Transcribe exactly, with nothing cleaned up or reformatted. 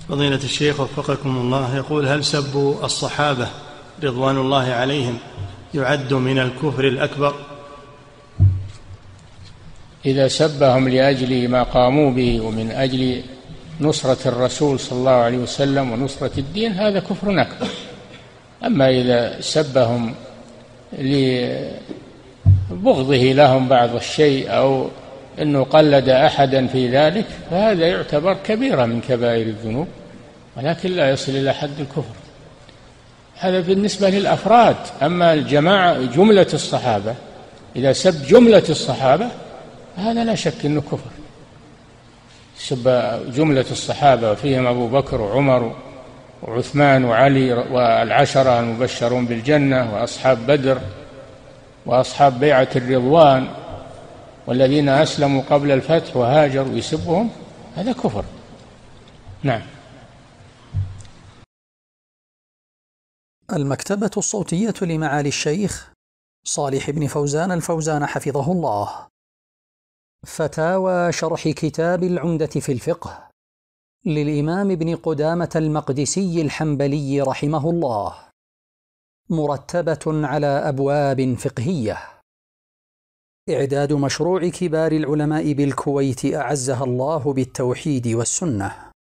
فضيلة الشيخ وفقكم الله، يقول: هل سب الصحابة رضوان الله عليهم يعد من الكفر الأكبر؟ إذا سبهم لأجل ما قاموا به ومن أجل نصرة الرسول صلى الله عليه وسلم ونصرة الدين هذا كفر أكبر. أما إذا سبهم لبغضه لهم بعض الشيء أو أنه قلد أحدا في ذلك فهذا يعتبر كبيرة من كبائر الذنوب، ولكن لا يصل إلى حد الكفر. هذا بالنسبة للأفراد. أما الجماعة جملة الصحابة، إذا سب جملة الصحابة هذا لا شك أنه كفر. سب جملة الصحابة وفيهم أبو بكر وعمر وعثمان وعلي والعشرة المبشرون بالجنة وأصحاب بدر وأصحاب بيعة الرضوان والذين أسلموا قبل الفتح وهاجروا، يسبهم هذا كفر. نعم. المكتبة الصوتية لمعالي الشيخ صالح بن فوزان الفوزان حفظه الله. فتاوى شرح كتاب العمدة في الفقه للإمام ابن قدامة المقدسي الحنبلي رحمه الله، مرتبة على أبواب فقهية. إعداد مشروع كبار العلماء بالكويت أعزها الله بالتوحيد والسنة.